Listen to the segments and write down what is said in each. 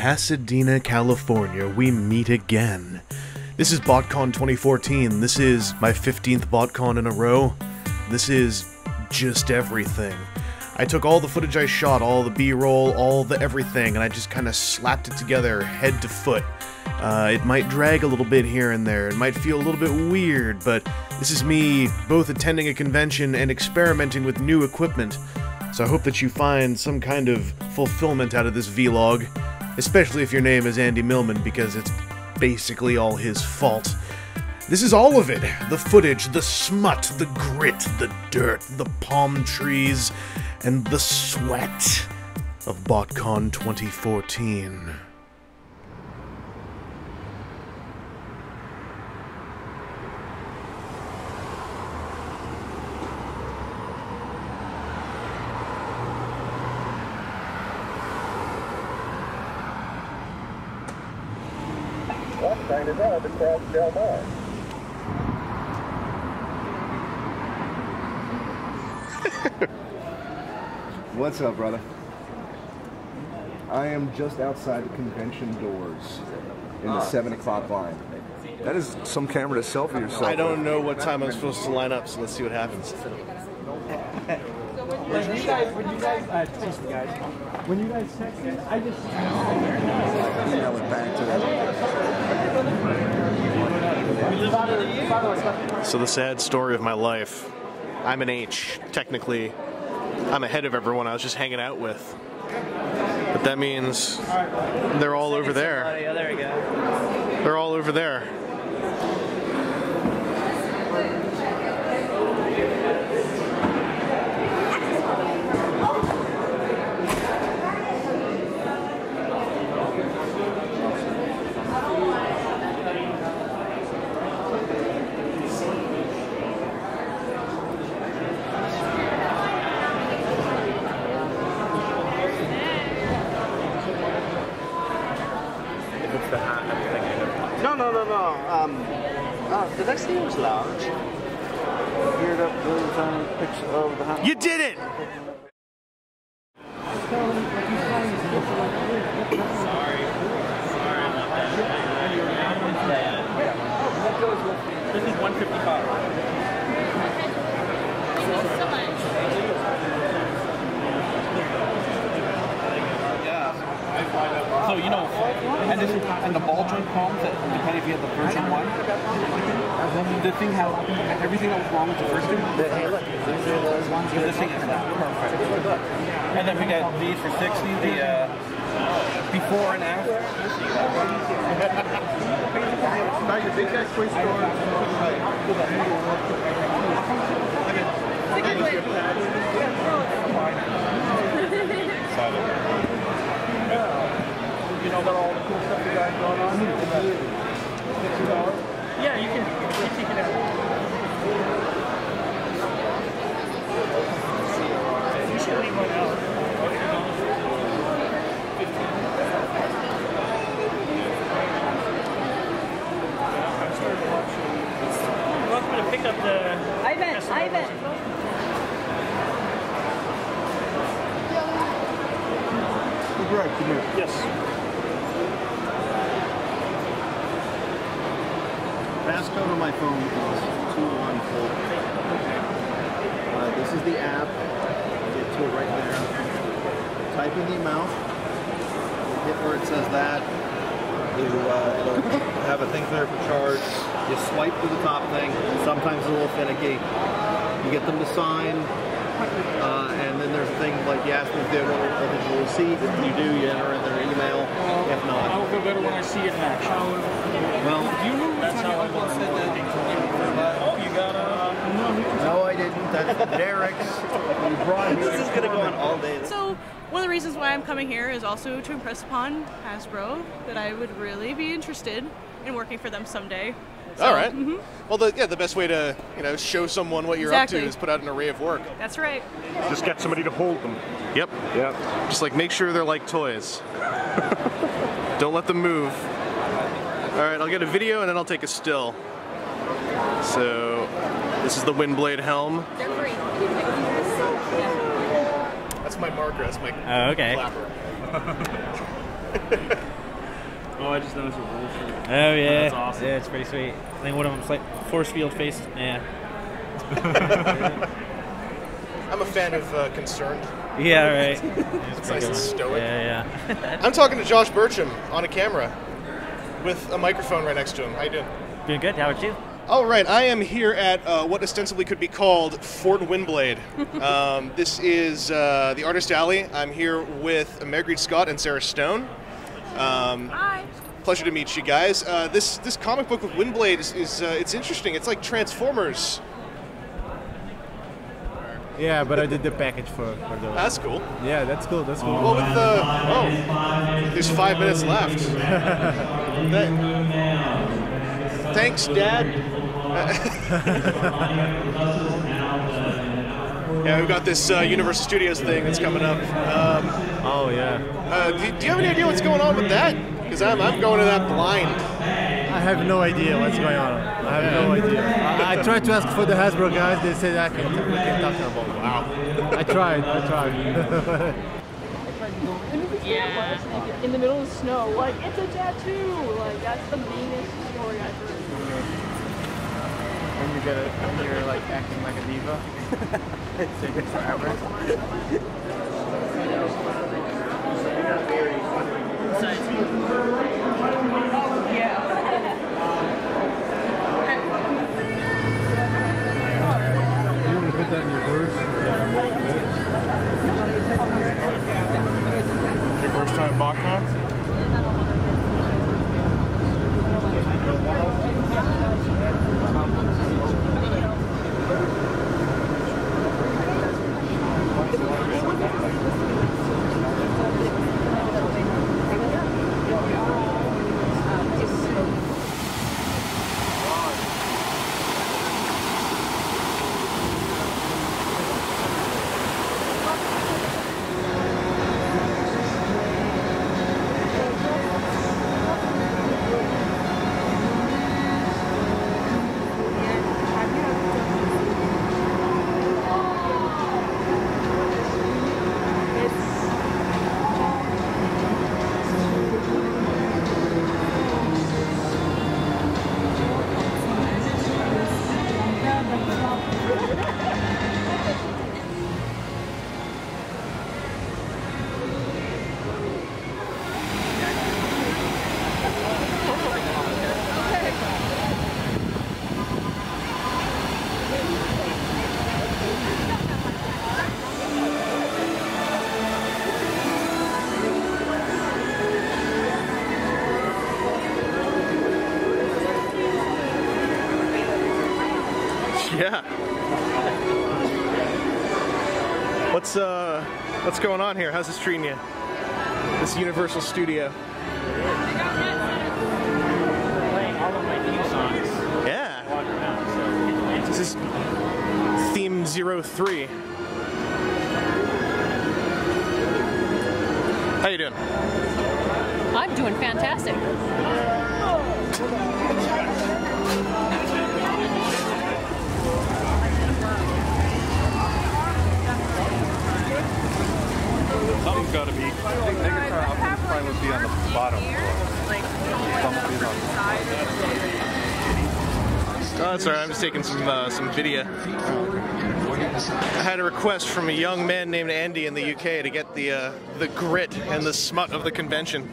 Pasadena, California, we meet again. This is Botcon 2014. This is my 15th Botcon in a row. This is just everything. I took all the footage I shot, all the B-roll, all the everything, and I just kind of slapped it together head to foot. It might drag a little bit here and there, it might feel a little bit weird, but this is me both attending a convention and experimenting with new equipment. So I hope that you find some kind of fulfillment out of this vlog, especially if your name is Andy Millman, because it's basically all his fault. This is all of it. The footage, the smut, the grit, the dirt, the palm trees, and the sweat of Botcon 2014. Left sign is on across Del Mar. What's up, brother? I am just outside the convention doors in the 7 o'clock line. That is some camera to selfie yourself. I don't know what time I'm supposed to line up, so let's see what happens. When you guys texted, I just email it back to So the sad story of my life. I'm an H, technically. I'm ahead of everyone I was just hanging out with. But that means they're all over there. there we go. They're all over there. No. Did I say it was large? Geared up really tiny picture of the hat. You did it! This is 155. So you know, and the ball joint palms, depending if you have the version 1, the thing how everything that was wrong with the first two. Hey, look, these are those ones. This thing is perfect. And then we got these for 60. The before and after. Now your big guy quiz store. You know about all the cool stuff you got going on? Yeah, you can take it out. You should leave one out. I started watching. You want me to pick up the... Ivan! Greg, come here. Yes. Passcode on my phone is 214. This is the app. Get to it right there. Type in the amount. Hit where it says that. It'll have a thing there for charge. You swipe to the top thing. Sometimes it's a little finicky. You get them to sign. And then there's a thing like you ask them if they want a digital receipt. If you do, you enter in their email. If not, I'll feel better when I see it in action. Well, Do you remember that's how I want to say that? Oh, you got a... No, I didn't. That's Derek's. You brought him. This is going to go on all day. So, one of the reasons why I'm coming here is also to impress upon Hasbro that I would really be interested in working for them someday. So, All right. Well, the best way to show someone what you're up to is put out an array of work. That's right. Just get somebody to hold them. Yep. Yep. Just like make sure they're like toys. Don't let them move. All right, I'll get a video and then I'll take a still. So this is the Windblade helm. They're free. That's my marker. That's my okay. clapper. Oh, I just noticed a wolf. Oh yeah, That's awesome. Yeah, it's pretty sweet. I think one of them's like force field faced. Yeah. I'm a fan of Concerned. Yeah, right. It's nice and stoic. Yeah, yeah. I'm talking to Josh Burcham on a camera with a microphone right next to him. How you doing? Doing good. How about you? All right, I am here at what ostensibly could be called Fort Windblade. This is the Artist Alley. I'm here with Marguerite Scott and Sarah Stone. Hi. Pleasure to meet you guys. This comic book with Windblade is it's interesting. It's like Transformers. Yeah, but I did the package for those. That's cool. Yeah, that's cool. That's cool. Well, with there's 5 minutes left. Thanks, Dad. Yeah, we've got this Universal Studios thing that's coming up. Oh yeah. Do you have any idea what's going on with that? Because I'm going to that blind. I have no idea what's going on. I have no idea. I tried to ask for the Hasbro guys. They said we can talk about. Wow. I tried. Yeah. In the middle of the snow, like it's a tattoo. Like that's the meanest story I've heard. When you're like acting like a diva, it's taking forever. You want to put that in your purse? Your first time at Botcon? Yeah. What's going on here? How's this treating you? This Universal Studio. Playing all of my theme songs. Yeah. Walk around, so This is Theme 03. How you doing? I'm doing fantastic. Something's got to be. Probably would be on the bottom. Oh, that's all right. I'm just taking some video. I had a request from a young man named Andy in the UK to get the grit and the smut of the convention.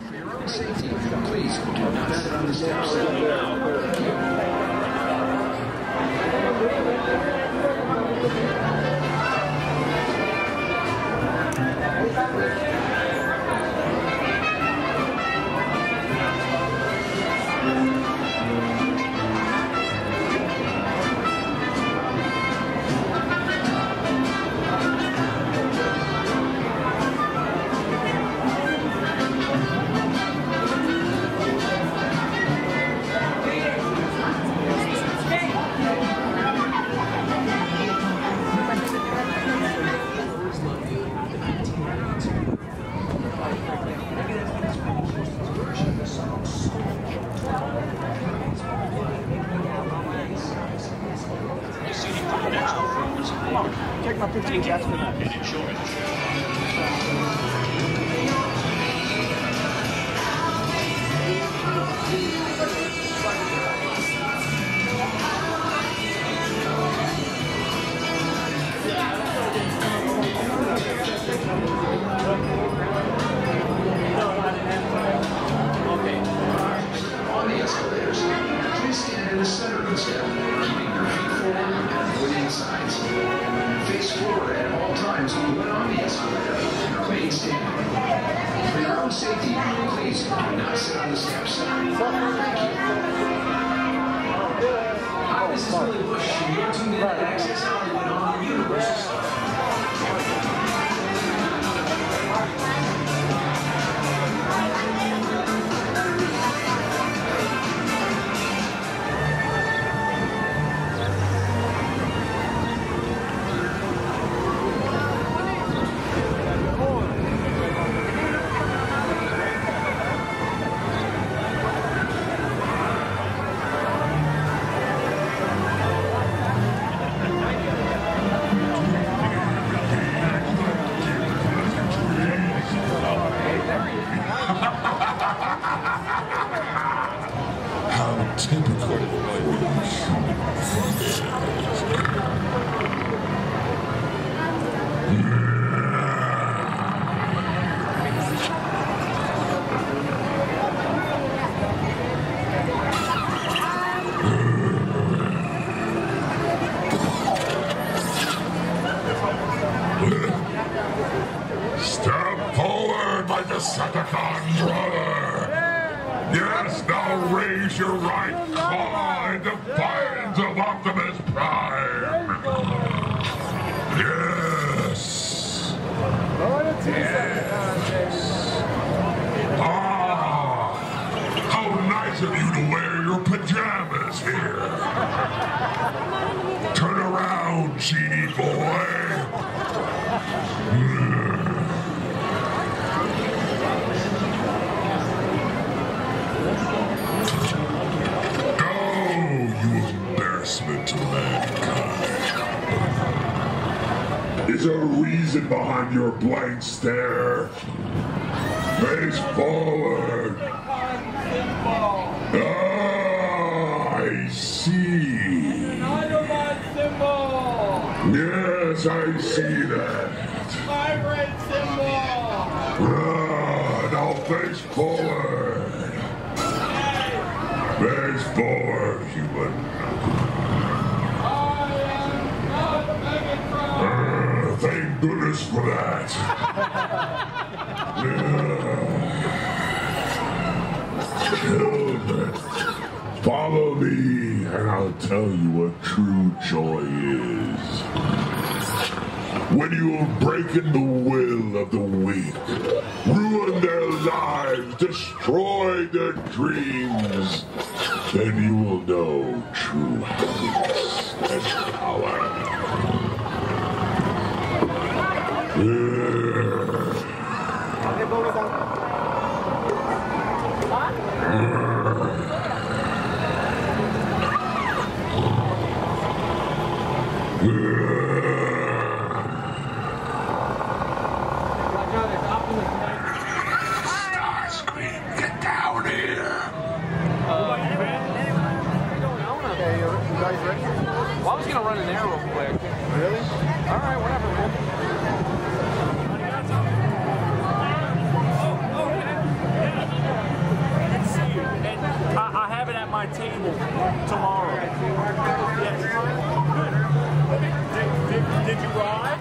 Check my 15 jets for that. Explorer at all times when obvious. Remain standing. For your own safety, please do not sit on the steps. Thank you. Hi, this is Billy Bush, and you're tuned in to Access Hollywood on the Universe. Step forward, my Decepticon brother! Yes, now raise your right claw in defiance of Optimus Prime! Yes! Ah! How nice of you to wear your pajamas here! Turn around, Genie boy! To mankind. Is there a reason behind your blank stare? Face forward. Ah, I see. Yes, I see that. Vibrate symbol. Ah, now face forward. Face forward, human. Thank goodness for that. Children, follow me and I'll tell you what true joy is. When you have broken the will of the weak, ruined their lives, destroyed their dreams, then you will know true happiness and power. Starscream, get down here. Okay, you guys ready? Well, I was gonna run in there real quick. Really? All right, whatever, man. I have it at my table tomorrow. Yes. Good. Did you ride?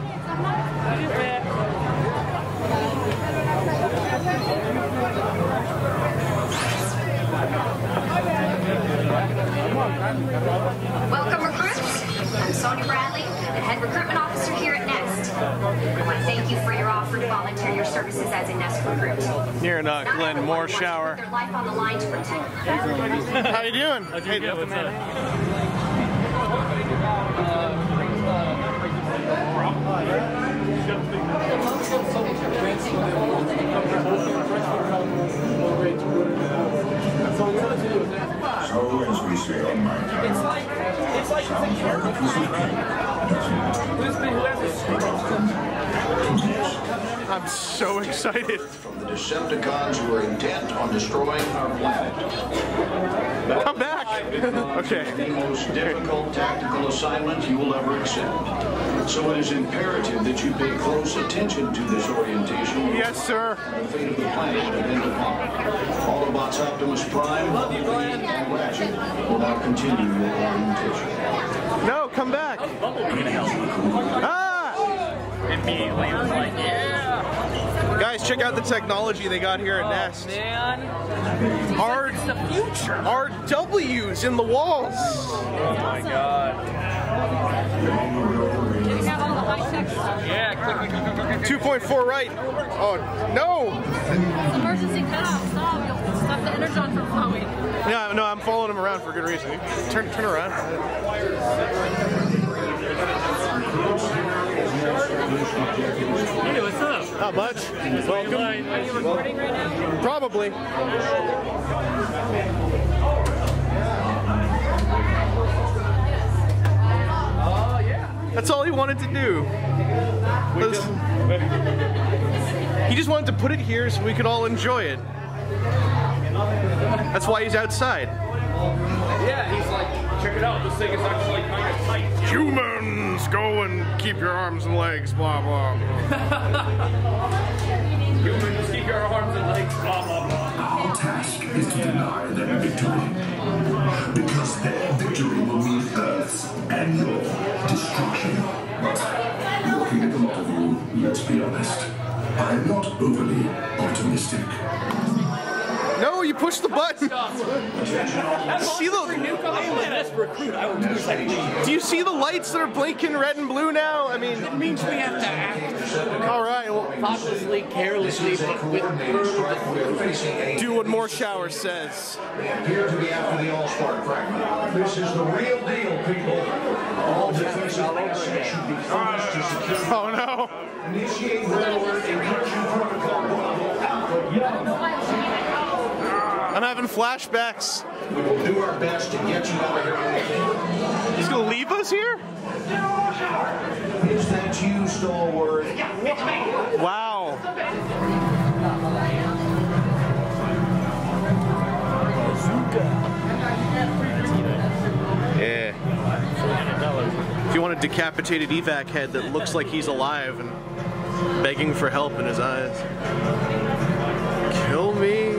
Welcome, recruits. I'm Sonia Bradley, the head recruitment officer here at Nest. I want to thank you for your offer to volunteer your services as a Nest recruit. You're in Glenn Moore shower. Their life on the line to protect. How you doing? Hey, What's up? So, as we say on my time, It's like sounds like it was okay, doesn't it? I'm so excited. From the Decepticons who are intent on destroying our planet. Come back. Okay. The most difficult tactical assignment you will ever accept. So it is imperative that you pay close attention to this orientation. Yes, sir. The fate of the planet depends upon it. Autobots Optimus Prime, Bumblebee, and Ratchet will now continue your orientation. No, come back. Ah! immediately was like, yeah. Guys, check out the technology they got here at Nest. Man, It's the future. RWs in the walls. Oh my god. Yeah, click. 2.4 right. Oh no! Emergency cutoff. Stop. You'll stop the energon from flowing. Yeah, no, I'm following him around for a good reason. Turn around. Hey, what's up? Not much. Welcome. Are you recording right now? Probably. That's all he wanted to do. He just wanted to put it here so we could all enjoy it. That's why he's outside. Yeah, he's like, check it out, this thing is actually kind of tight. Humans, go and keep your arms and legs, blah, blah, blah. Humans, keep your arms and legs, blah, blah, blah. Our task is to deny them victory. Because their victory will mean Earth's and your destruction. But looking at the lot of you, let's be honest, I'm not overly optimistic. No, you push the button. Do you see the lights that are blinking red and blue now? I mean, It means we have to act all right. Well, thoughtlessly, carelessly, but with do what More Shower says. They appear to be after the All-Spark fragment. This is the real deal, people. All defensive assets should be furnished to secure. Oh no! Initiate forward encryption protocol. I'm having flashbacks. We will do our best to get you out of here. He's gonna leave us here? Is that you, Stalwart? Wow. Yeah. If you want a decapitated evac head that looks like he's alive and begging for help in his eyes. Kill me.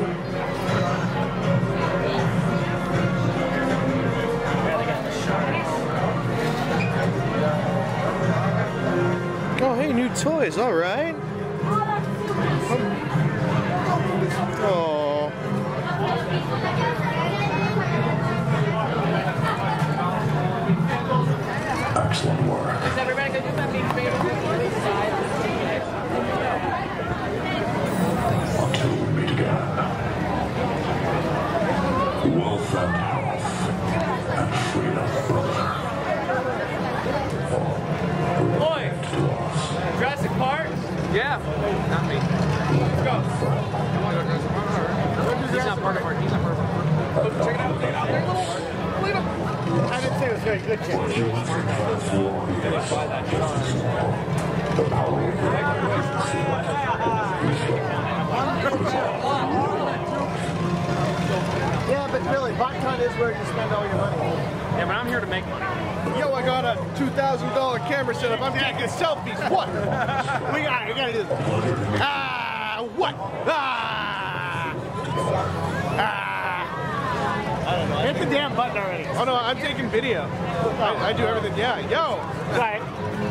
Oh, hey, new toys, all right. Oh. Excellent work. Is everybody going to do something Until we meet again. Wealth and health and freedom, brother. Boy, Jurassic Park? Yeah, not me. Let's go. He's not part of our. He's not part of our. Check it out. I didn't say it was very good, Jim. Yeah, but really, Botcon is where you spend all your money. Yeah, but I'm here to make money. Yo, I got a $2,000 camera setup. I'm taking selfies. What? We gotta do this. Ah, what? Ah! Ah! I don't know. Hit the damn button already. Oh no, I'm taking video. I do everything. Yeah, yo. Right.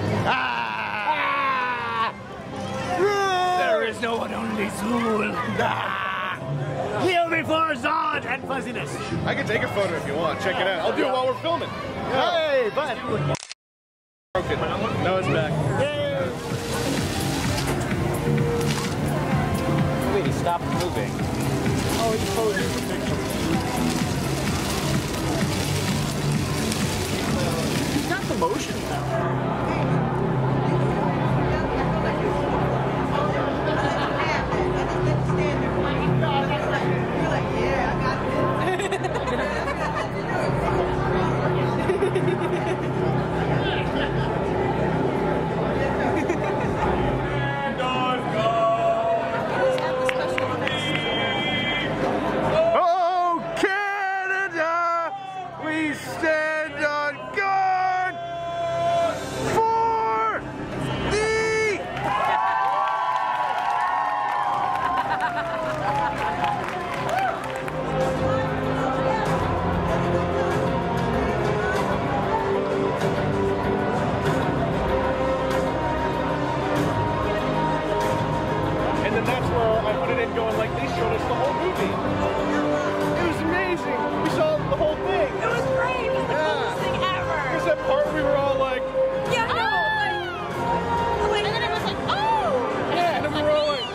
Ah! There is no one only Zool. Heal before Zod and fuzziness. I can take a photo if you want. Check it out. I'll do it while we're filming. Hey, bud. Broken. No, it's back. Yay. Wait, he stopped moving. Oh, he's posing for pictures. He's got the motion. Stand on guard for one going like, they showed us the whole movie. It was amazing. We saw the whole thing. It was great. It was the coolest thing ever. There's that part where we were all like, yeah, no, like, and then it was like, oh. Yeah, and then we were all like,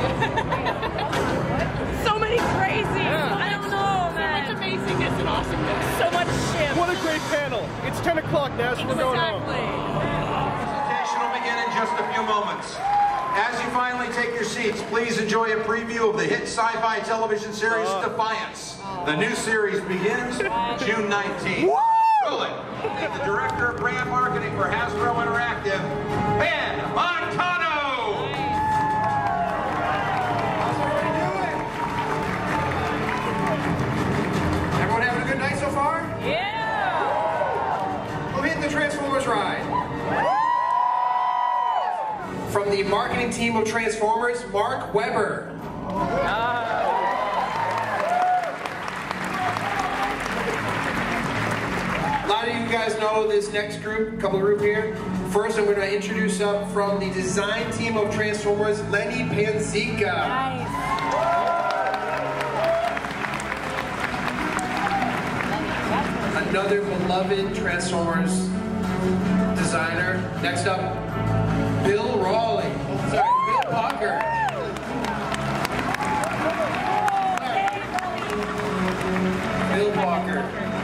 so many crazy. Yeah. I don't know, man. So much amazingness and awesomeness. So much shit. what a great panel. It's 10 o'clock now, so we're going home. Presentation will begin in just a few moments. As you finally take your seats, please enjoy a preview of the hit sci-fi television series Defiance. The new series begins June 19th. Rolling. The Director of Brand Marketing for Hasbro Interactive, Ben Montano! Everyone having a good night so far? Yeah! Who hit the Transformers ride? From the marketing team of Transformers, Mark Webber. A lot of you guys know this next group, group here. First, I'm going to introduce up from the design team of Transformers, Lenny Panzica. Nice. Another beloved Transformers designer. Next up, Bill Rawley. Sorry, Bill Walker. Bill Walker.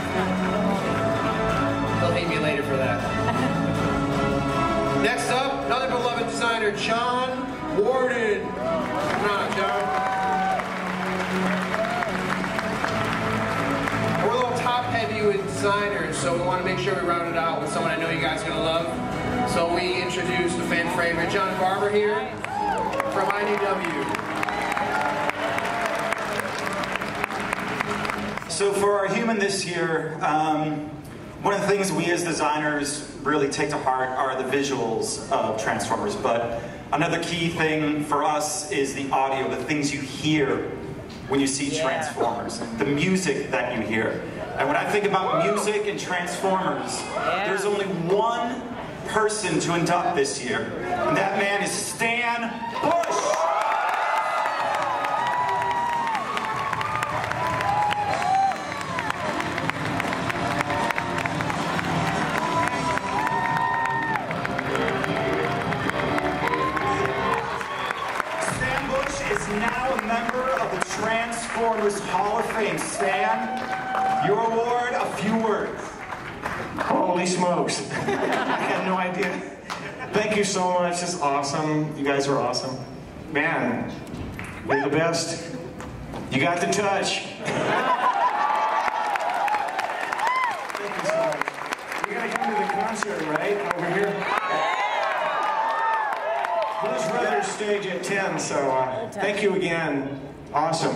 They'll hate me later for that. Next up, another beloved designer, John Warden. Come on, John. We're a little top heavy with designers, so we want to make sure we round it out with someone I know you guys are going to love. So we introduced the fan favorite, John Barber here from IDW. So for our human this year, one of the things we as designers really take to heart are the visuals of Transformers, but another key thing for us is the audio, the things you hear when you see Transformers, the music that you hear. And when I think about music and Transformers, there's only one person to induct this year, and that man is Stan Bush! Now a member of the Transformers Hall of Fame. Stan, your award, a few words. Holy smokes. I had no idea. Thank you so much. It's awesome. You guys are awesome. Man, you're the best. You got the touch. Thank you so much. You gotta come to the concert, right? Over here. Blues Brothers stage at 10, so thank you again. Awesome.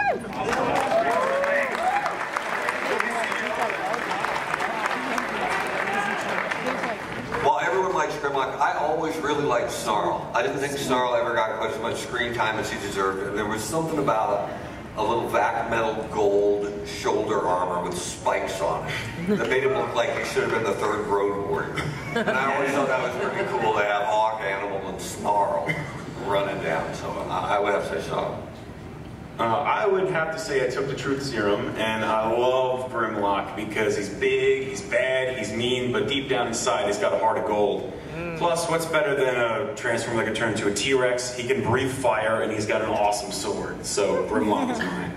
While everyone likes Grimlock, I always really liked Snarl. I didn't think Snarl ever got quite as much screen time as he deserved. And there was something about a little vac metal gold shoulder armor with spikes on it that made him look like he should have been the third Road Warrior. And I always thought that was pretty cool to have Hawk, Animal, and Snarl running down. So I would have to say Snarl. I would have to say I took the Truth Serum, and I love Grimlock because he's big, he's bad, he's mean, but deep down inside he's got a heart of gold. Plus, what's better than a Transformer that can turn into a T-Rex? He can breathe fire, and he's got an awesome sword. So Grimlock is mine.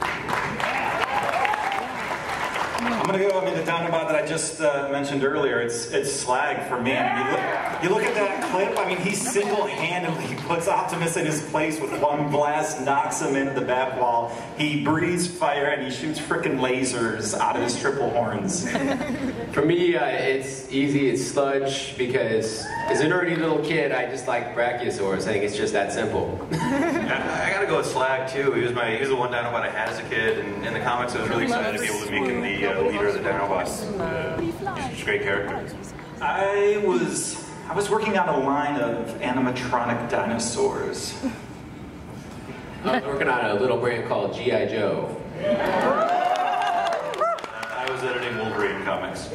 I'm gonna go, the Dinobot that I just mentioned earlier, it's Slag for me. You look at that clip, he single-handedly puts Optimus in his place with one blast, knocks him into the bat wall. He breathes fire and he shoots frickin' lasers out of his triple horns. For me, it's easy, it's Sludge, because as a nerdy little kid, I just like Brachiosaurus. I think it's just that simple. I gotta go with Slag too. He was the one Dinobot I had as a kid, and in the comics I was really excited to be able to make him the leader of the Dinobots. He's a great character. I was working on a line of animatronic dinosaurs. I was working on a little brand called G.I. Joe. I was editing Wolverine comics.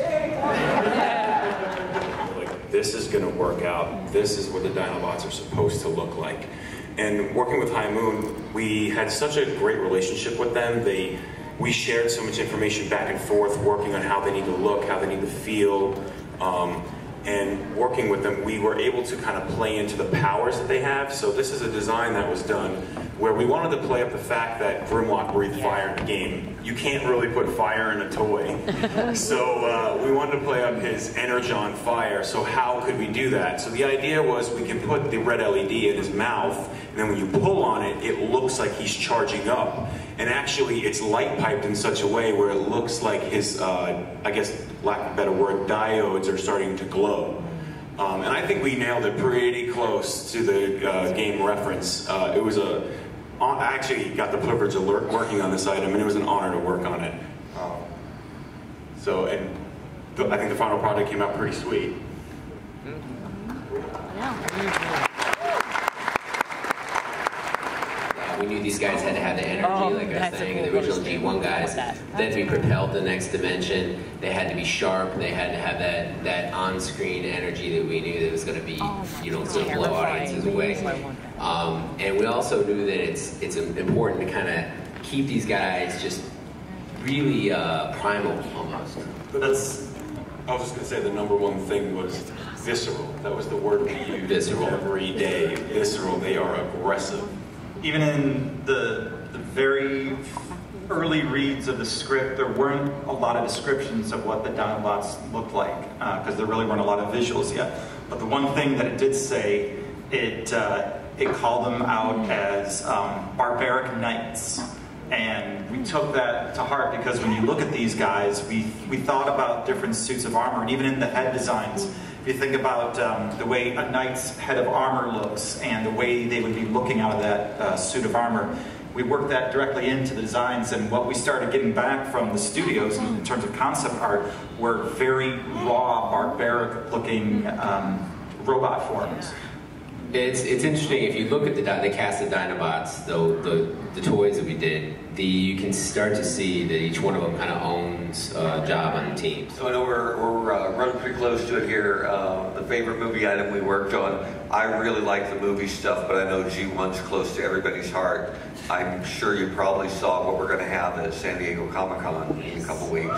Like, this is gonna work out. This is what the Dinobots are supposed to look like. And working with High Moon, we had such a great relationship with them. We shared so much information back and forth, working on how they need to look, how they need to feel. And working with them, we were able to kind of play into the powers that they have. So this is a design that was done where we wanted to play up the fact that Grimlock breathed fire in the game. You can't really put fire in a toy. So we wanted to play up his energon fire. So how could we do that? So the idea was we can put the red LED in his mouth, and then when you pull on it, it looks like he's charging up. And actually, it's light piped in such a way where it looks like his, I guess, lack of a better word, diodes are starting to glow. And I think we nailed it pretty close to the game reference. It was I actually got the privilege of working on this item, and it was an honor to work on it. I think the final product came out pretty sweet. We knew these guys had to have the energy, like I was saying, the original G1 guys. Then we propelled the next dimension. They had to be sharp. They had to have that on-screen energy that we knew that was going to be, going to blow audiences away. And we also knew that it's important to kind of keep these guys just really primal almost. But I was just going to say the number one thing was visceral. That was the word we used visceral every day. Visceral. They are aggressive. Even in the very early reads of the script, there weren't a lot of descriptions of what the Dinobots looked like, because there really weren't a lot of visuals yet. But the one thing that it did say, it called them out as barbaric knights. And we took that to heart because when you look at these guys, we thought about different suits of armor, and even in the head designs, if you think about the way a knight's head of armor looks and the way they would be looking out of that suit of armor, we worked that directly into the designs, and what we started getting back from the studios in terms of concept art were very raw, barbaric looking robot forms. It's interesting, if you look at the cast of Dinobots, the toys that we did, you can start to see that each one of them kind of owns a job on the team. So I know we're running pretty close to it here. The favorite movie item we worked on, I really like the movie stuff, but I know G1's close to everybody's heart. I'm sure you probably saw what we're going to have at San Diego Comic-Con in a couple weeks.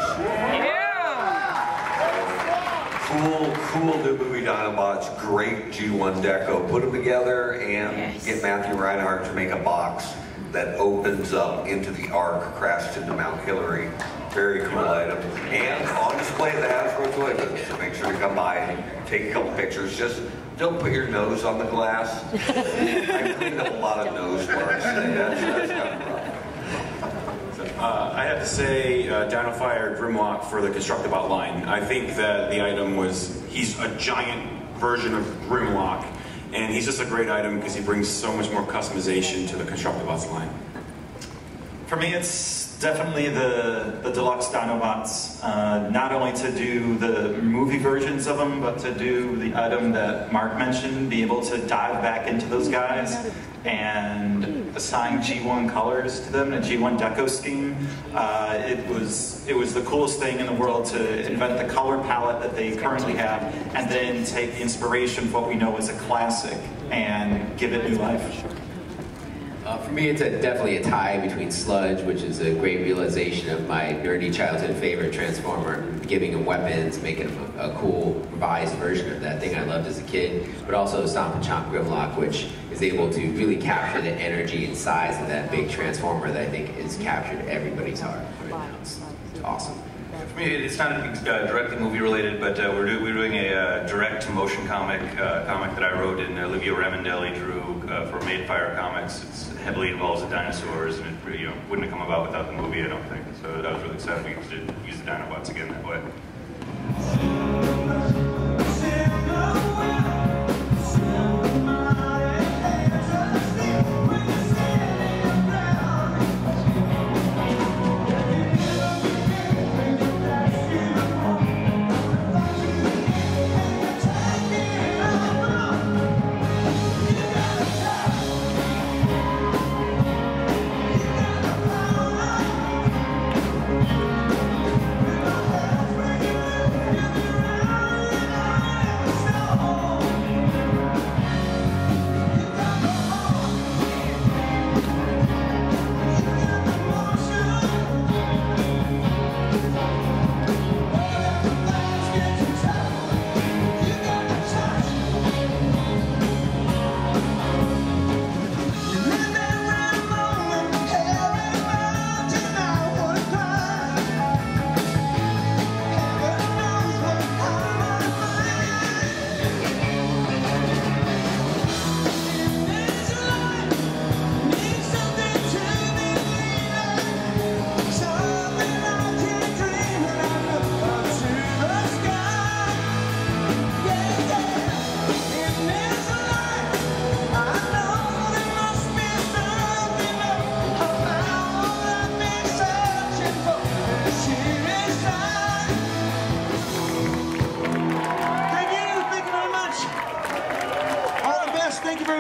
Cool new movie Dinobots, great G1 deco. Put them together and get Matthew Reinhardt to make a box that opens up into the Ark, crashed into Mount Hillary. Very cool item. And on display at the Hasbro Toy booth, so make sure to come by and take a couple pictures. Just don't put your nose on the glass. I cleaned up a lot of nose marks today. That's kind of rough. I have to say, Dino Fire Grimlock for the Constructibot line. I think that the item he's a giant version of Grimlock, and he's just a great item because he brings so much more customization to the Constructibots line. For me, it's definitely the deluxe Dinobots. Not only to do the movie versions of them, but to do the item that Mark mentioned, be able to dive back into those guys and assign G1 colors to them, a G1 deco scheme. It was the coolest thing in the world to invent the color palette that they currently have, and then take the inspiration of what we know as a classic and give it new life. For me, it's definitely a tie between Sludge, which is a great realization of my nerdy childhood favorite Transformer, giving him weapons, making him a cool revised version of that thing I loved as a kid, but also Stomp and Chomp Grimlock, which is able to really capture the energy and size of that big Transformer that I think has captured everybody's heart right now. It's awesome. For me, it's not directly movie related, but we're doing a direct motion comic that I wrote and Olivia Ramondelli drew for Made Fire Comics. It heavily involves the dinosaurs, and it wouldn't have come about without the movie, I don't think. So that was really exciting to use the Dinobots again that way.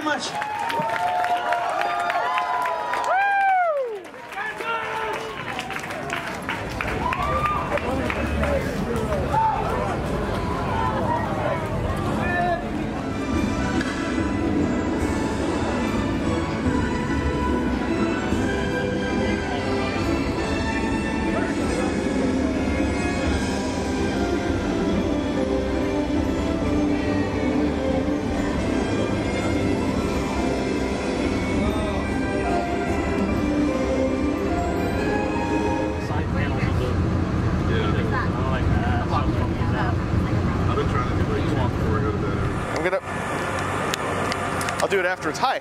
very much. I'll do it afterwards. Hi.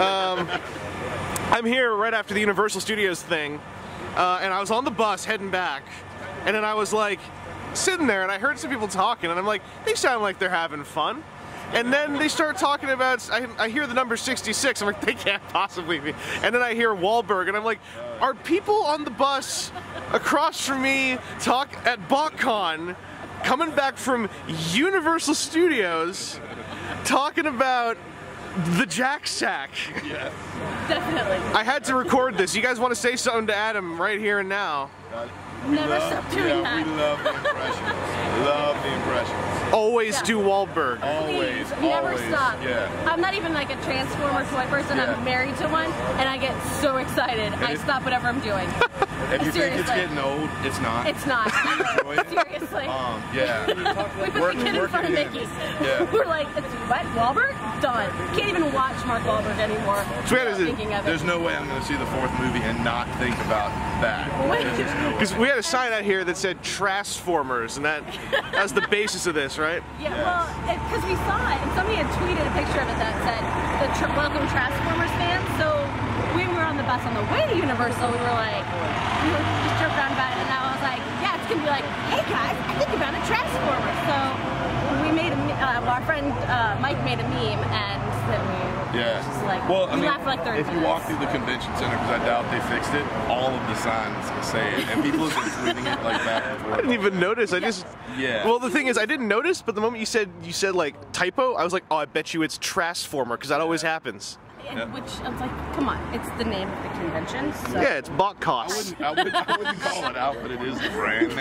I'm here right after the Universal Studios thing, and I was on the bus heading back, and then I was like sitting there, and I heard some people talking, and I'm like, they sound like they're having fun. And then they start talking about, I hear the number 66, I'm like, they can't possibly be. And then I hear Wahlberg, and I'm like, are people on the bus across from me talk at Botcon, coming back from Universal Studios, talking about the Jack Sack? Yeah. Definitely. I had to record this. You guys want to say something to Adam right here and now? Never stop doing that. We love the impressions. Love the impressions. Always do Wahlberg. Always. Never stop. Yeah. I'm not even like a Transformer toy person. Yeah. I'm married to one, and I get so excited. I stop whatever I'm doing. If you think it's getting old, it's not. It's not. Seriously. Yeah. We put the kid in front of Mickey. Yeah. We're like, it's what? Wahlberg? Done. Can't even watch Mark Wahlberg anymore. Thinking of it. There's no way I'm going to see the fourth movie and not think about that. Because we had a sign out here that said Transformers, and that was the basis of this, right? Yeah, well, because we saw it, and somebody had tweeted a picture of it that said, welcome Transformers fans. So when we were on the bus on the way to Universal, we were like, we were just joking around about it, and I was like, yeah, it's going to be like, hey guys, I think about a Transformer. So we made our friend Mike made a meme, and then we just like, well, we laughed for like 30 minutes. If you walk through the convention center, because I doubt they fixed it, all of the signs say it, and people have been tweeting it like back and forth. I didn't even notice. I just Well, the thing is, I didn't notice, but the moment you said like typo, I was like, oh, I bet you it's Transformer, because that always happens. Which I was like, come on, it's the name of the convention. So. Yeah, it's Botcon. I wouldn't call it out, but it is the brand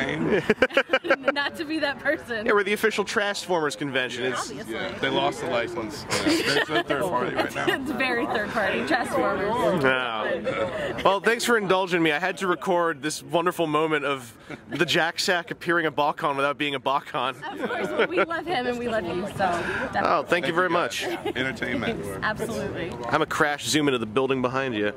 name. Not to be that person. Yeah, we're the official Transformers convention. They lost the license. It's a third party right now. It's very third party, Transformers. No. Well, thanks for indulging me. I had to record this wonderful moment of the Jack Sack appearing at Botcon without being a Botcon. Of course, well, we love him and we love you, so definitely. Oh, thank you very much. Entertainment. Absolutely. I'm gonna crash zoom into the building behind you.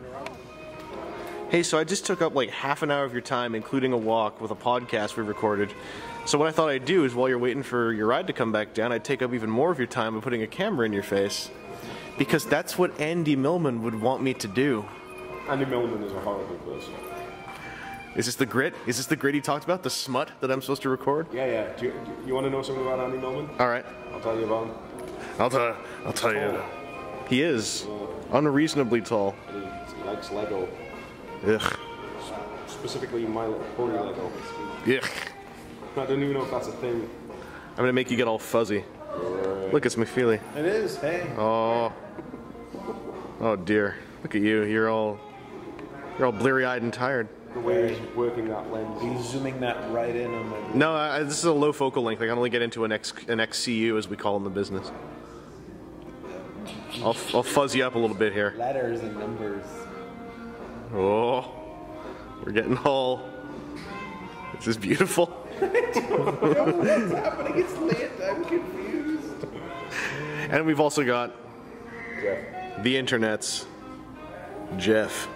Hey, so I just took up like half an hour of your time, including a walk with a podcast we recorded. So what I thought I'd do is, while you're waiting for your ride to come back down, I'd take up even more of your time by putting a camera in your face. Because that's what Andy Millman would want me to do. Andy Millman is a horrible person. Is this the grit? Is this the grit he talked about? The smut that I'm supposed to record? Yeah. Do you want to know something about Andy Millman? Alright. I'll tell you about him. I'll tell you. He is unreasonably tall. He likes Lego. Ugh. Specifically My Little Pony Lego. Ugh. I don't even know if that's a thing. I'm gonna make you get all fuzzy. Right. Look, it's McFeely. It is, hey. Oh. Oh dear. Look at you. You're all bleary-eyed and tired. The way he's working that lens. He's zooming that right in on my... No, this is a low focal length. I can only get into an XCU, as we call in the business. I'll fuzz you up a little bit here. Letters and numbers. Oh, we're getting all... This is beautiful. What's happening? It's late. I'm confused. And we've also got Jeff. The internet's Jeff.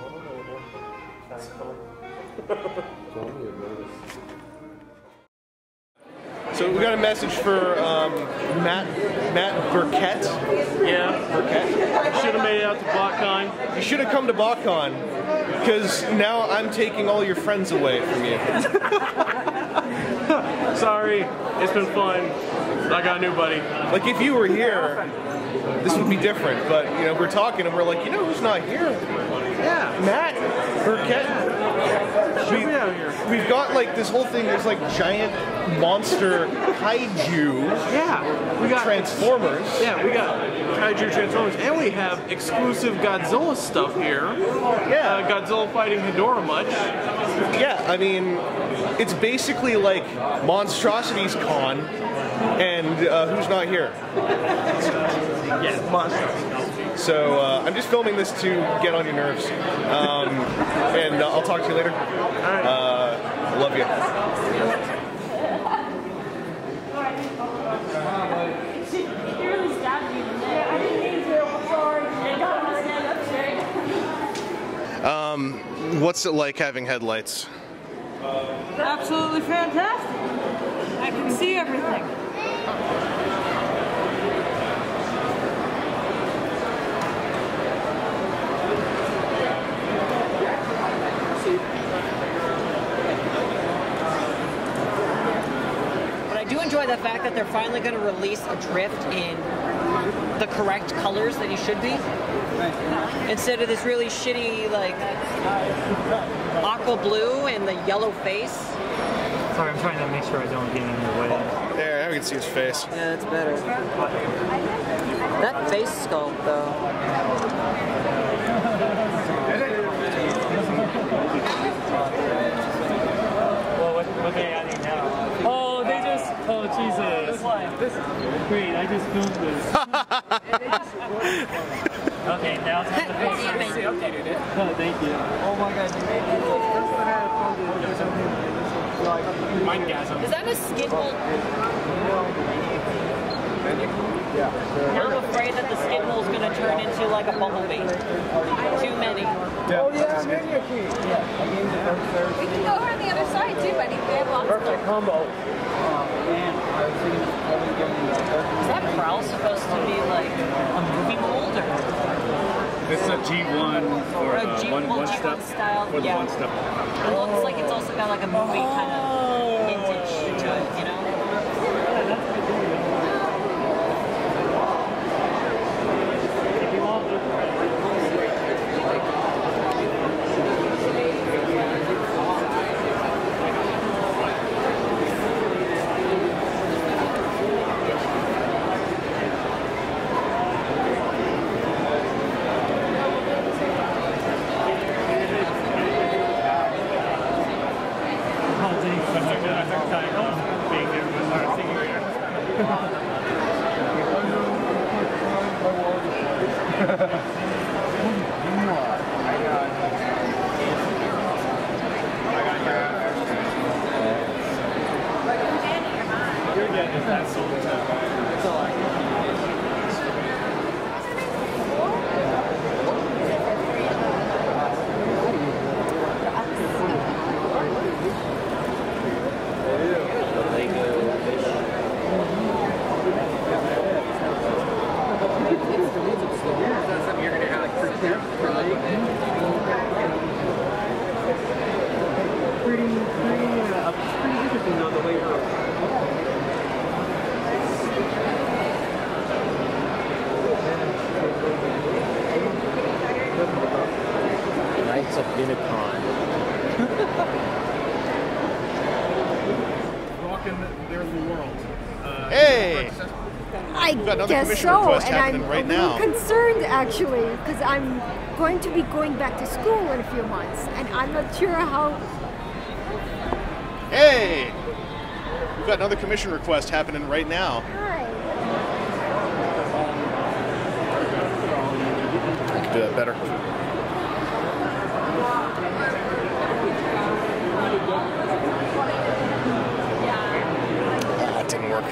So we got a message for Matt Burkett. Yeah. Burkett. Should have made it out to Botcon. You should have come to Botcon, because now I'm taking all your friends away from you. Sorry, it's been fun. I got a new buddy. Like, if you were here, this would be different, but, you know, we're talking and we're like, you know who's not here? Yeah. Matt Burkett. We've got like this whole thing, there's like giant monster kaiju. Yeah. got Transformers. Yeah, we got Kaiju Transformers, and we have exclusive Godzilla stuff here. Yeah. Godzilla fighting Ghidorah much. Yeah, I mean, it's basically like Monstrosities Con, and who's not here? Yes, Monstrosities. So I'm just filming this to get on your nerves, and I'll talk to you later. Love you. What's it like having headlights? Absolutely fantastic. I can see everything. But I do enjoy the fact that they're finally going to release a drift in the correct colors that he should be. Instead of this really shitty, like, aqua blue and the yellow face. Sorry, I'm trying to make sure I don't get in your way. There, now we can see his face. Yeah, that's better. That face sculpt, though. Well, what they adding now? Oh, they just... Oh, Jesus. Great, I just filmed this. Okay, now it's time to fix it. They updated it. Oh, thank you. Oh my god, you made me Mindgasm. Is that a skid mold? Now I'm afraid that the skid mold is going to turn into like a bumblebee. Too many. Oh yeah, menu key. Yeah. We can go over on the other side too, buddy. We have lots Perfect combo. Is that Prowl supposed to be like a movie mold or? This is a G1 or a one G1 step style. or the Yeah. one step. It looks like it's also got like a movie kind of vintage to it, you know? Knights of Unicron. Walking there in the world. Hey! I We've got another guess commission so, request and happening I'm right a little now. concerned actually, because I'm going to be going back to school in a few months, and I'm not sure how. Hey! We've got another commission request happening right now. Hi. I can do that better. That didn't work.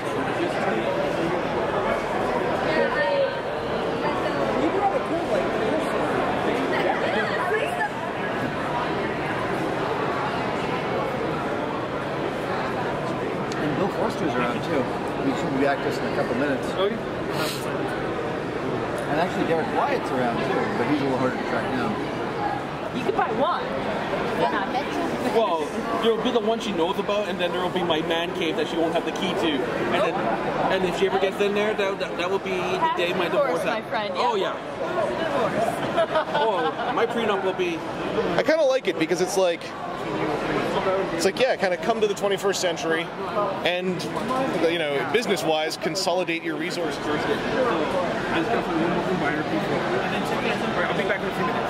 And Bill Forster's around too. He should be back just in a couple minutes. Okay. And actually Derek Wyatt's around too, but he's a little harder to track down. You could buy one. Well, there'll be the one she knows about, and then there'll be my man cave that she won't have the key to. And if she ever gets in there, that will be the day my divorce happens. My friend, yeah. Oh yeah. Oh, my prenup will be. I kind of like it because it's like It's like, yeah, kind of come to the 21st century and, you know, business-wise, consolidate your resources. I'll be back in a few minutes.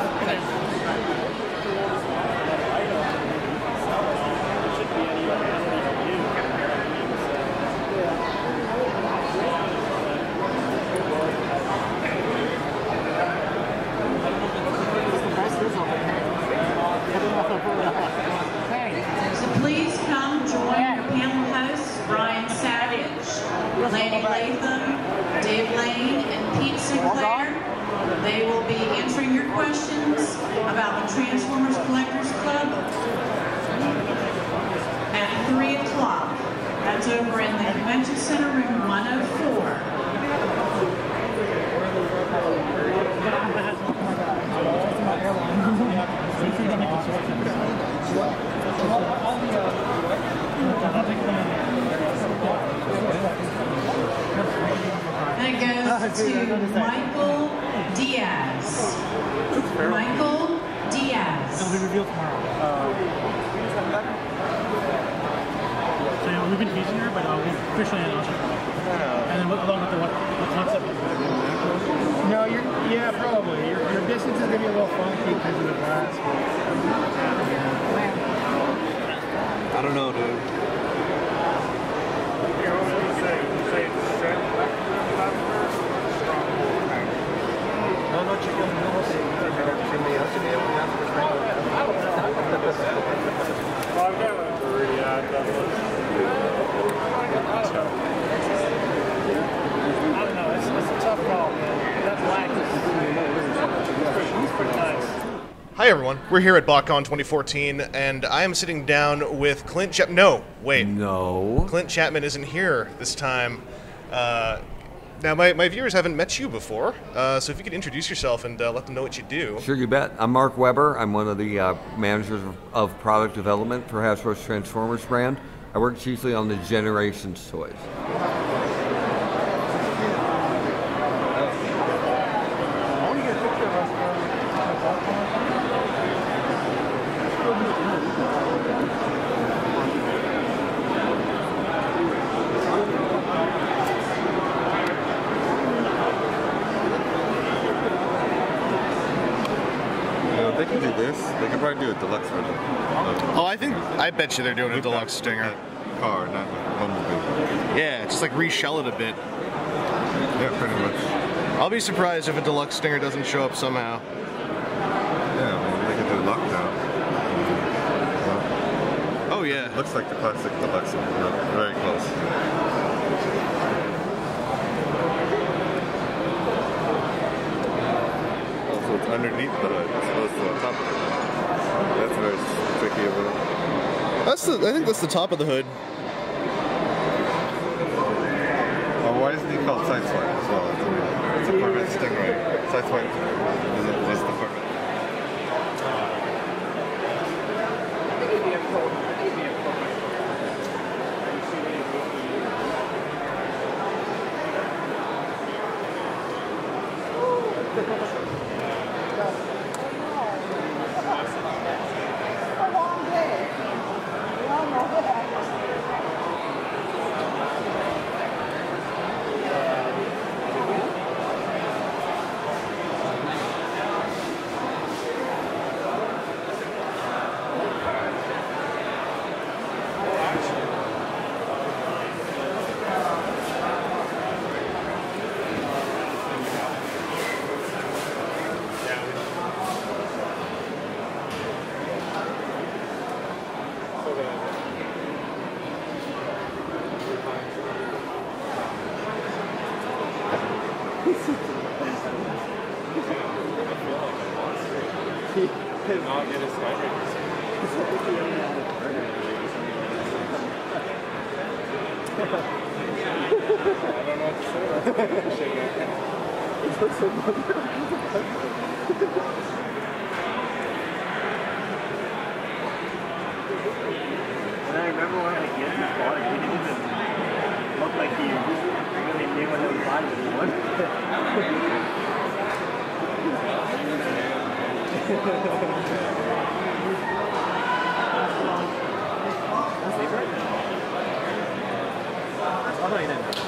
So please come join your panel hosts, Brian Savage, Lanny Latham, Dave Lane, and Pete Sinclair. They will be answering your questions about the Transformers Collectors Club at 3 o'clock. That's over in the Convention Center, room 104. That goes to Michael Diaz. Michael Diaz. It'll be revealed tomorrow. So we've been teasing her, but we'll officially announce her. And then along with the concept. No, yeah, probably. Your distance is gonna be a little funky because of the glass. I don't know, dude. I don't know, it's a tough call, man. That black is pretty nice. Hi everyone, we're here at Botcon 2014, and I am sitting down with Clint Chapman. No, wait. No. Clint Chapman isn't here this time. Now, my viewers haven't met you before, so if you could introduce yourself and let them know what you do. Sure, you bet. I'm Mark Weber. I'm one of the managers of product development for Hasbro's Transformers brand. I work chiefly on the Generations toys. They can do this. They can probably do a deluxe version. Oh, I bet you they're doing a deluxe Stinger. Car, not Bumblebee. Yeah, just like reshell it a bit. Yeah, pretty much. I'll be surprised if a deluxe Stinger doesn't show up somehow. Yeah, I mean, they can do lockdown. Oh yeah. Looks like the classic deluxe. Very close. So it's underneath the hood as opposed to on top of the hood. That's very tricky over there. I think that's the top of the hood. Oh, why isn't he called Sideswipe as well? It's a permit Stingray. Sideswipe is the permit. Not get his skybreakers. I don't know what to say about that shit, man. And I remember when I get this bought it, he didn't even look like he really knew what he was buying anyone. thought you didn't.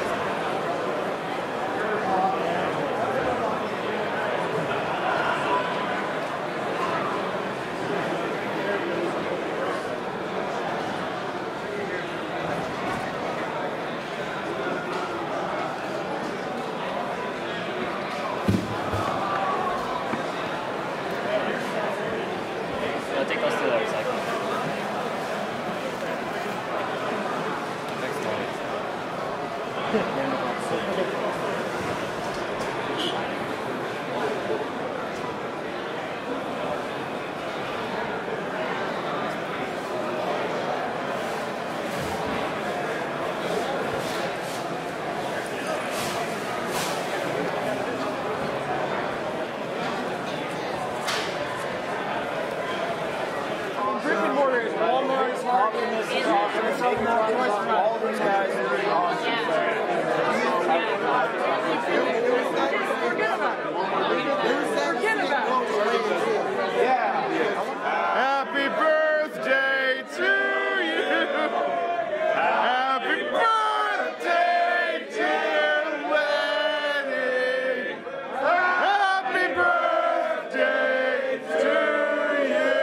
Happy birthday to you. Happy birthday, dear Lenny. Happy birthday to you.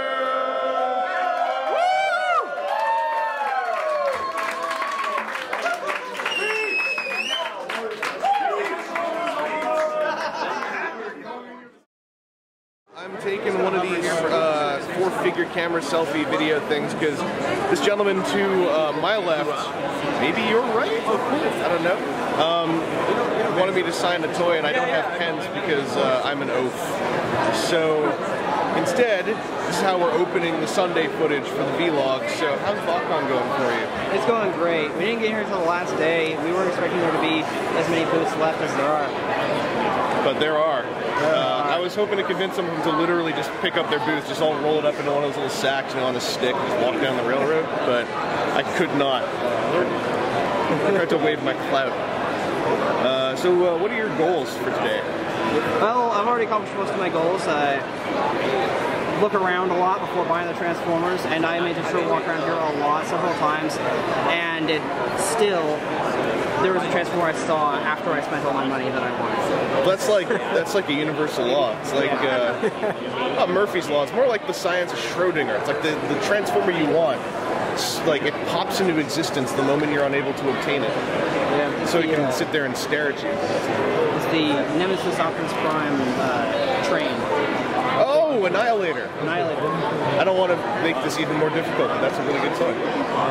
I'm taking one of these four-figure camera selfie video things because this gentleman to my left, maybe you're right, I don't know, wanted me to sign a toy and I don't have pens because I'm an oaf. So instead, this is how we're opening the Sunday footage for the vlog. So how's Botcon going for you? It's going great. We didn't get here until the last day. We weren't expecting there to be as many booths left as there are. But there are. I was hoping to convince them to literally just pick up their booth, just all roll it up into one of those little sacks, on a stick, and just walk down the railroad, but I could not. I tried to wave my clout. So what are your goals for today? Well, I've already accomplished most of my goals. I look around a lot before buying the Transformers, and I made sure to walk around here a lot, several times, and still, there was a Transformer I saw after I spent all my money that I wanted. That's like a universal law. It's like not Murphy's Law. It's more like the science of Schrodinger. It's like the Transformer you want. It's like it pops into existence the moment you're unable to obtain it. Yeah, so you can sit there and stare at you. It's the Nemesis Optimus Prime train. Oh, Annihilator. Annihilator. I don't want to make this even more difficult, but that's a really good toy.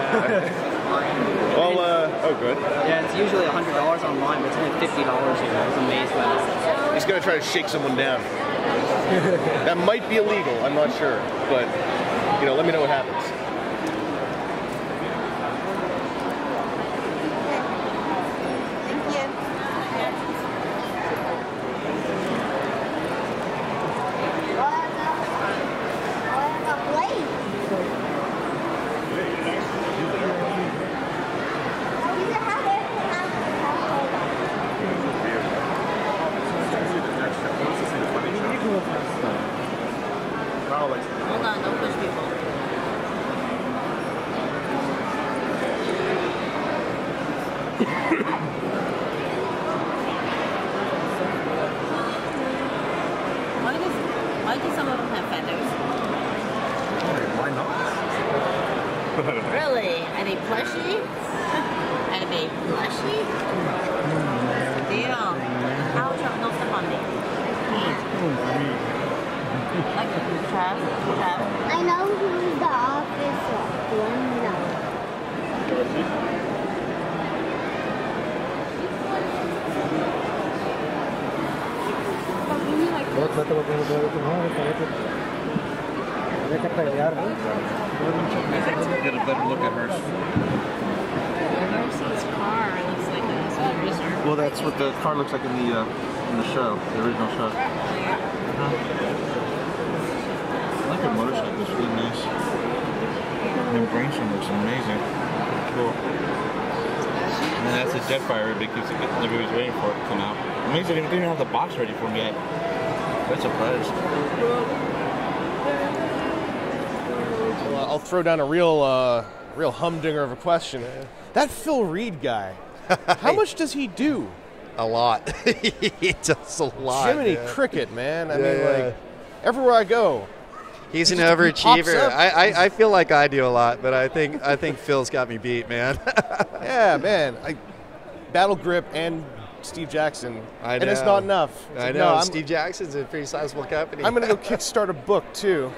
Well, oh good. Yeah, it's usually $100 online, but it's only $50 here. I was amazed by that. He's gonna try to shake someone down. That might be illegal, I'm not sure, but, let me know what happens. Hold on, don't push people. Why do some of them have feathers? Why not? Really? Are they plushy? Are they plushy? What's the deal? How is that no stuff on me? Like Trav? I know who's the officer. One now. Get a better look at hers. I've never seen this car. It looks like a small racer. Well, that's what the car looks like in the show, the original show. I like the motorcycle. It's really nice. And Brainstorm looks amazing. Cool. And then that's the Jetfire because everybody's waiting for it to come out. Amazing, they didn't have the box ready for me yet. That's a surprise. I'll throw down a real real humdinger of a question. That Phil Reed guy, how much does he do? A lot. He does a lot. Jiminy Cricket, man. I mean, like, everywhere I go. He's an overachiever. I feel like I do a lot, but I think Phil's got me beat, man. Yeah, man. Battle Grip and Steve Jackson. I know. And it's not enough. I know. No, Steve Jackson's a pretty sizable company. I'm going to go kickstart a book, too.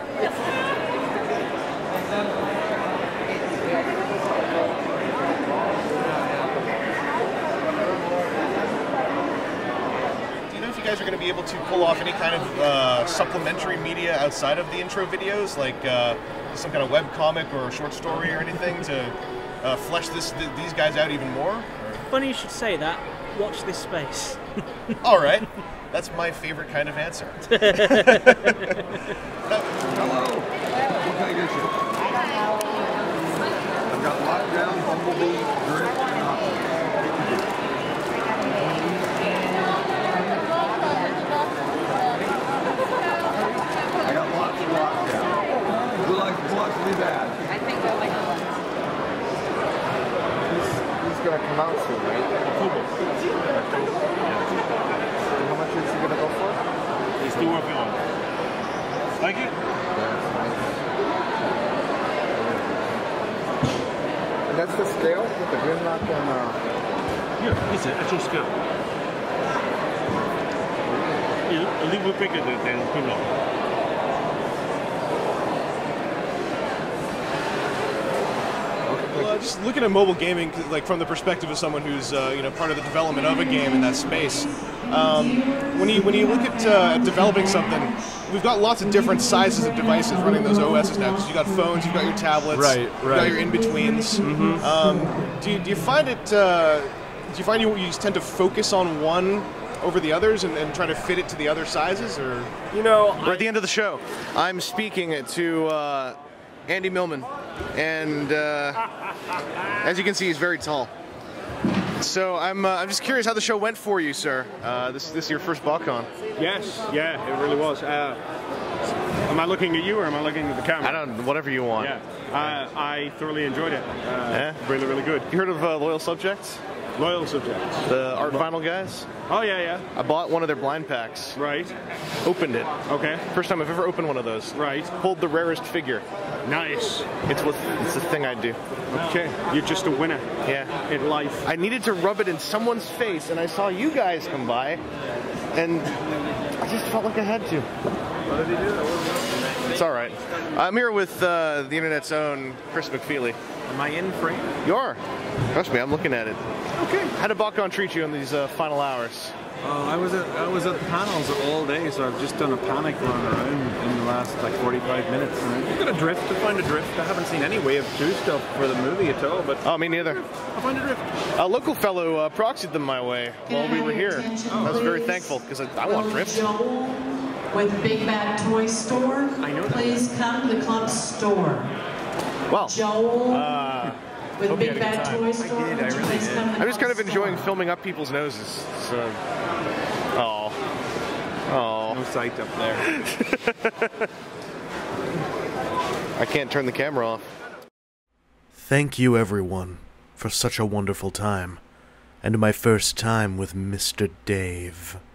You guys are going to be able to pull off any kind of supplementary media outside of the intro videos, like some kind of web comic or short story or anything to flesh these guys out even more? Funny you should say that. Watch this space. All right. That's my favorite kind of answer. Hello. What can I get you? I've got lockdown, bumblebee, drip, and hot. I got lots of lockdown. Would you like to watch me bad? I think I like He's going to come out soon, right? How much is he going to go for? He's still working on it. Like it? And that's the scale with the grimlock and Here, it's an actual scale. A little bigger than grimlock. Just looking at mobile gaming, like from the perspective of someone who's part of the development of a game in that space. When you look at developing something, we've got lots of different sizes of devices running those OSs now. Because you got phones, you've got your tablets, you've got your in-betweens. Do you find it? Do you find you tend to focus on one over the others and try to fit it to the other sizes, or we're at the end of the show. I'm speaking to Andy Millman, and as you can see, he's very tall. So I'm just curious how the show went for you, sir. This is your first Botcon. Yes, yeah, it really was. Am I looking at you or am I looking at the camera? I don't, whatever you want. Yeah, I thoroughly enjoyed it. Really, really good. You heard of Loyal Subjects? Loyal Subjects. The art vinyl guys? Oh, yeah. I bought one of their blind packs. Right. Opened it. Okay. First time I've ever opened one of those. Right. Pulled the rarest figure. Nice. It's the thing I do. Okay. You're just a winner. Yeah. In life. I needed to rub it in someone's face, and I saw you guys come by, and I just felt like I had to. what did he do? It's all right. I'm here with the internet's own Chris McFeely. Am I in frame? You are. Trust me, I'm looking at it. Okay. How did Botcon treat you in these final hours? I was at panels all day, so I've just done a panic run around in the last like 45 minutes. And I've got a drift to find a drift. I haven't seen any Wave 2 stuff for the movie at all, but me neither. I'll find a drift. A local fellow proxied them my way while we were here. I was very thankful because I want drift. Joel with Big Bad Toy Store. Please come to the club store. Well, Joel. With Big Bad Toy Store. I really did. I'm just kind of enjoying filming up people's noses. So, no sight up there. I can't turn the camera off. Thank you, everyone, for such a wonderful time, and my first time with Mr. Dave.